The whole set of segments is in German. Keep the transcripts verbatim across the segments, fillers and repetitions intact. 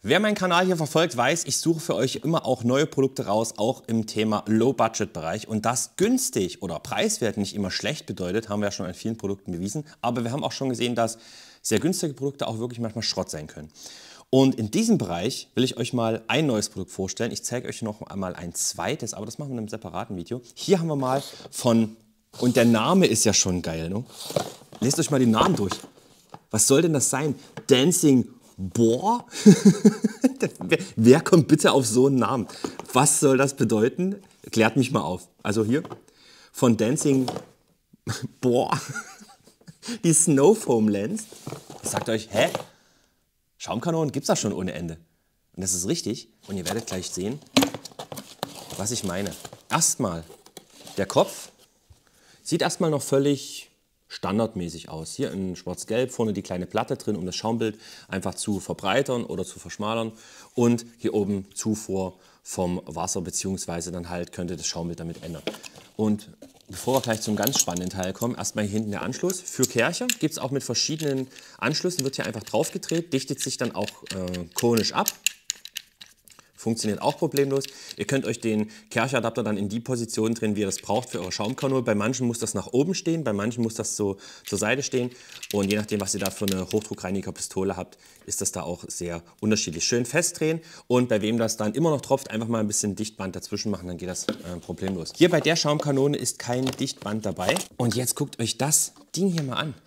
Wer meinen Kanal hier verfolgt, weiß, ich suche für euch immer auch neue Produkte raus, auch im Thema Low-Budget-Bereich. Und das günstig oder preiswert nicht immer schlecht bedeutet, haben wir ja schon an vielen Produkten bewiesen. Aber wir haben auch schon gesehen, dass sehr günstige Produkte auch wirklich manchmal Schrott sein können. Und in diesem Bereich will ich euch mal ein neues Produkt vorstellen. Ich zeige euch noch einmal ein zweites, aber das machen wir in einem separaten Video. Hier haben wir mal von, und der Name ist ja schon geil, ne? Lest euch mal den Namen durch. Was soll denn das sein? Dancing Boar? wer, wer kommt bitte auf so einen Namen? Was soll das bedeuten? Klärt mich mal auf. Also hier von Dancing Boar, die Snow Foam Lens. Ihr sagt euch, hä? Schaumkanonen gibt es da schon ohne Ende. Und das ist richtig. Und ihr werdet gleich sehen, was ich meine. Erstmal, der Kopf sieht erstmal noch völlig standardmäßig aus. Hier in schwarz-gelb, vorne die kleine Platte drin, um das Schaumbild einfach zu verbreitern oder zu verschmalern. Und hier oben Zufuhr vom Wasser, beziehungsweise dann halt könnte das Schaumbild damit ändern. Und bevor wir gleich zum ganz spannenden Teil kommen, erstmal hier hinten der Anschluss. Für Kercher gibt es auch mit verschiedenen Anschlüssen, wird hier einfach drauf gedreht, dichtet sich dann auch äh, konisch ab. Funktioniert auch problemlos. Ihr könnt euch den Kercheradapter dann in die Position drehen, wie ihr das braucht für eure Schaumkanone. Bei manchen muss das nach oben stehen, bei manchen muss das so zur Seite stehen. Und je nachdem, was ihr da für eine Hochdruckreinigerpistole habt, ist das da auch sehr unterschiedlich. Schön festdrehen und bei wem das dann immer noch tropft, einfach mal ein bisschen Dichtband dazwischen machen, dann geht das äh, problemlos. Hier bei der Schaumkanone ist kein Dichtband dabei. Und jetzt guckt euch das Ding hier mal an.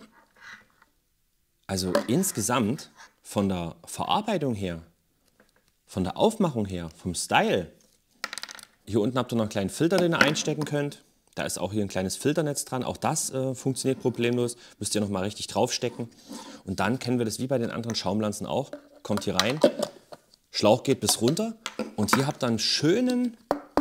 Also insgesamt von der Verarbeitung her, von der Aufmachung her, vom Style. Hier unten habt ihr noch einen kleinen Filter, den ihr einstecken könnt. Da ist auch hier ein kleines Filternetz dran. Auch das äh, funktioniert problemlos. Müsst ihr noch mal richtig draufstecken. Und dann kennen wir das wie bei den anderen Schaumlanzen auch. Kommt hier rein, Schlauch geht bis runter. Und hier habt ihr einen schönen,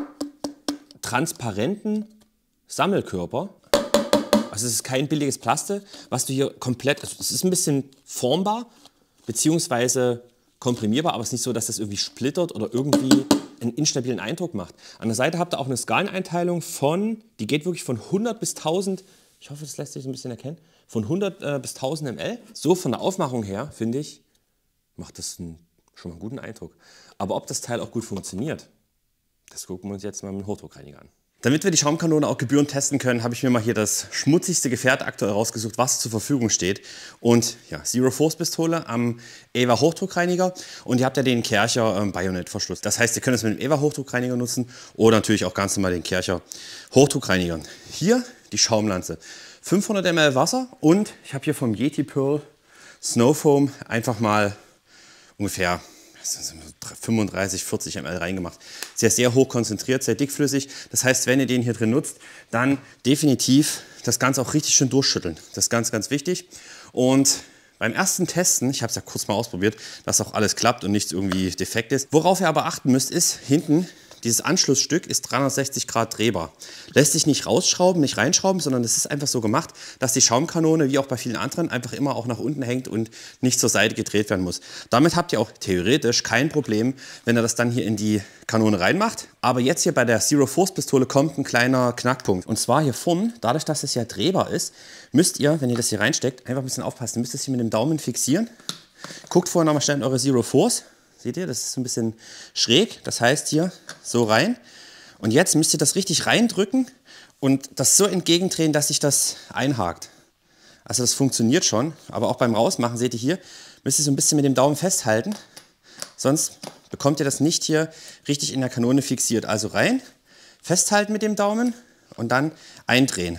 transparenten Sammelkörper. Also es ist kein billiges Plastik, was du hier komplett, also es ist ein bisschen formbar, beziehungsweise komprimierbar, aber es ist nicht so, dass das irgendwie splittert oder irgendwie einen instabilen Eindruck macht. An der Seite habt ihr auch eine Skaleneinteilung von, die geht wirklich von hundert bis tausend, ich hoffe, das lässt sich so ein bisschen erkennen, von hundert äh, bis tausend Milliliter. So von der Aufmachung her, finde ich, macht das einen, schon mal einen guten Eindruck. Aber ob das Teil auch gut funktioniert, das gucken wir uns jetzt mal mit dem Hochdruckreiniger an. Damit wir die Schaumkanone auch gebührend testen können, habe ich mir mal hier das schmutzigste Gefährt aktuell rausgesucht, was zur Verfügung steht. Und ja, Zero Force Pistole am Eva Hochdruckreiniger. Und ihr habt ja den Kercher ähm, Bayonet Verschluss. Das heißt, ihr könnt es mit dem Eva Hochdruckreiniger nutzen oder natürlich auch ganz normal den Kercher Hochdruckreiniger. Hier die Schaumlanze. fünfhundert Milliliter Wasser und ich habe hier vom Yeti Pearl Snow Foam einfach mal ungefähr fünfunddreißig, vierzig Milliliter reingemacht. Sehr, sehr hoch konzentriert, sehr dickflüssig. Das heißt, wenn ihr den hier drin nutzt, dann definitiv das Ganze auch richtig schön durchschütteln. Das ist ganz, ganz wichtig. Und beim ersten Testen, ich habe es ja kurz mal ausprobiert, dass auch alles klappt und nichts irgendwie defekt ist. Worauf ihr aber achten müsst, ist hinten, dieses Anschlussstück ist dreihundertsechzig Grad drehbar. Lässt sich nicht rausschrauben, nicht reinschrauben, sondern es ist einfach so gemacht, dass die Schaumkanone, wie auch bei vielen anderen, einfach immer auch nach unten hängt und nicht zur Seite gedreht werden muss. Damit habt ihr auch theoretisch kein Problem, wenn ihr das dann hier in die Kanone reinmacht. Aber jetzt hier bei der Zero Force Pistole kommt ein kleiner Knackpunkt. Und zwar hier vorne, dadurch, dass es ja drehbar ist, müsst ihr, wenn ihr das hier reinsteckt, einfach ein bisschen aufpassen. Ihr müsst es hier mit dem Daumen fixieren. Guckt vorher nochmal schnell in eure Zero Force. Seht ihr, das ist so ein bisschen schräg, das heißt hier so rein. Und jetzt müsst ihr das richtig reindrücken und das so entgegendrehen, dass sich das einhakt. Also das funktioniert schon, aber auch beim Rausmachen, seht ihr hier, müsst ihr so ein bisschen mit dem Daumen festhalten. Sonst bekommt ihr das nicht hier richtig in der Kanone fixiert. Also rein, festhalten mit dem Daumen und dann eindrehen.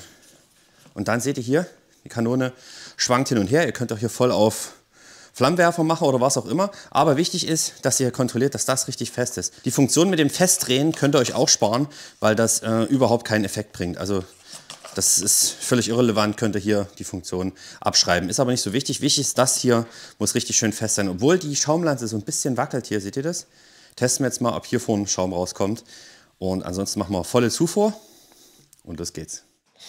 Und dann seht ihr hier, die Kanone schwankt hin und her. Ihr könnt auch hier voll auf Flammenwerfer machen oder was auch immer. Aber wichtig ist, dass ihr kontrolliert, dass das richtig fest ist. Die Funktion mit dem Festdrehen könnt ihr euch auch sparen, weil das äh, überhaupt keinen Effekt bringt. Also das ist völlig irrelevant, könnt ihr hier die Funktion abschreiben. Ist aber nicht so wichtig. Wichtig ist, das hier muss richtig schön fest sein. Obwohl die Schaumlanze so ein bisschen wackelt hier, seht ihr das? Testen wir jetzt mal, ob hier vorne Schaum rauskommt. Und ansonsten machen wir volle Zufuhr und los geht's.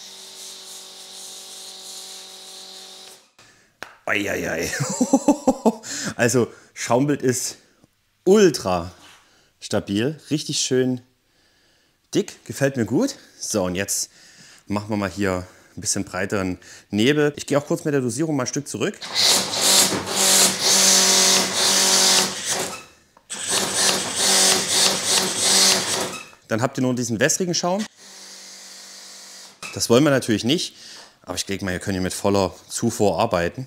Eieiei. Also Schaumbild ist ultra stabil, richtig schön dick, gefällt mir gut. So, und jetzt machen wir mal hier ein bisschen breiteren Nebel. Ich gehe auch kurz mit der Dosierung mal ein Stück zurück. Dann habt ihr nur diesen wässrigen Schaum. Das wollen wir natürlich nicht, aber ich denke mal, ihr könnt hier mit voller Zufuhr arbeiten.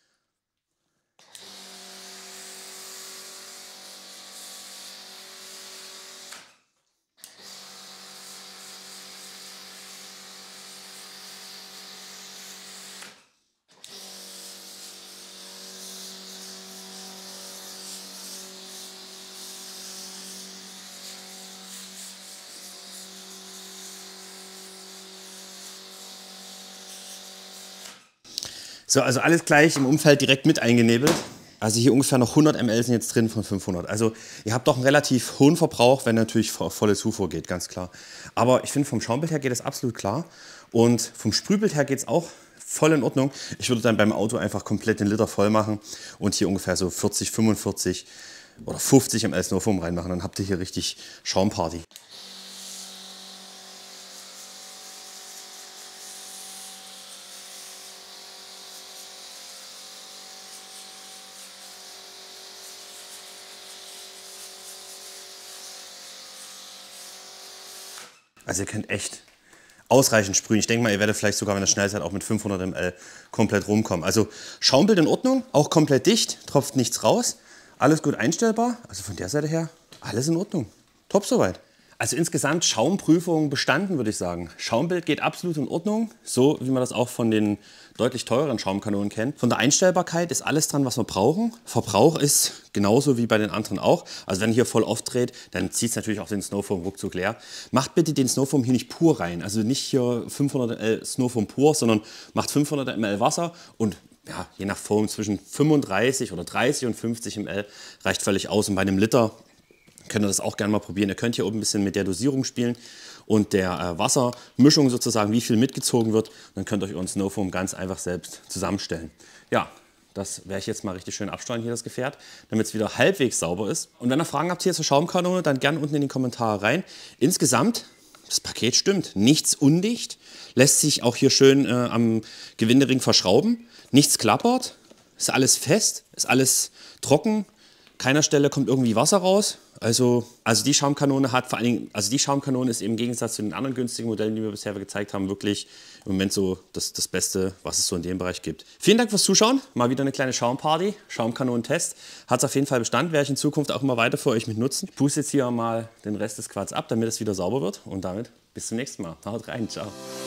So, also alles gleich im Umfeld direkt mit eingenebelt. Also hier ungefähr noch hundert Milliliter sind jetzt drin von fünfhundert. Also ihr habt doch einen relativ hohen Verbrauch, wenn natürlich auf volle Zufuhr geht, ganz klar. Aber ich finde, vom Schaumbild her geht es absolut klar. Und vom Sprühbild her geht es auch voll in Ordnung. Ich würde dann beim Auto einfach komplett den Liter voll machen und hier ungefähr so vierzig, fünfundvierzig oder fünfzig Milliliter Snowfoam reinmachen. Dann habt ihr hier richtig Schaumparty. Also ihr könnt echt ausreichend sprühen. Ich denke mal, ihr werdet vielleicht sogar, wenn ihr schnell seid, auch mit fünfhundert Milliliter komplett rumkommen. Also Schaumbild in Ordnung, auch komplett dicht, tropft nichts raus. Alles gut einstellbar. Also von der Seite her, alles in Ordnung. Top soweit. Also insgesamt Schaumprüfung bestanden, würde ich sagen. Schaumbild geht absolut in Ordnung, so wie man das auch von den deutlich teureren Schaumkanonen kennt. Von der Einstellbarkeit ist alles dran, was wir brauchen. Verbrauch ist genauso wie bei den anderen auch. Also wenn ihr hier voll aufdreht, dann zieht es natürlich auch den Snowfoam ruckzuck leer. Macht bitte den Snowfoam hier nicht pur rein. Also nicht hier fünfhundert Milliliter Snowfoam pur, sondern macht fünfhundert Milliliter Wasser und ja, je nach Foam zwischen fünfunddreißig oder dreißig und fünfzig Milliliter reicht völlig aus. Und bei einem Liter könnt ihr das auch gerne mal probieren. Ihr könnt hier oben ein bisschen mit der Dosierung spielen und der äh, Wassermischung sozusagen, wie viel mitgezogen wird. Dann könnt ihr euch euren Snowfoam ganz einfach selbst zusammenstellen. Ja, das werde ich jetzt mal richtig schön absteuern hier, das Gefährt, damit es wieder halbwegs sauber ist. Und wenn ihr Fragen habt hier zur Schaumkanone, dann gerne unten in die Kommentare rein. Insgesamt, das Paket stimmt, nichts undicht, lässt sich auch hier schön äh, am Gewindering verschrauben, nichts klappert, ist alles fest, ist alles trocken. Keiner Stelle kommt irgendwie Wasser raus. Also, also die Schaumkanone hat vor allen Dingen, also die Schaumkanone ist im Gegensatz zu den anderen günstigen Modellen, die wir bisher gezeigt haben, wirklich im Moment so das, das Beste, was es so in dem Bereich gibt. Vielen Dank fürs Zuschauen. Mal wieder eine kleine Schaumparty, Schaumkanonentest. Hat es auf jeden Fall Bestand, werde ich in Zukunft auch immer weiter für euch mit nutzen. Ich puste jetzt hier mal den Rest des Quads ab, damit es wieder sauber wird. Und damit bis zum nächsten Mal. Haut rein, ciao.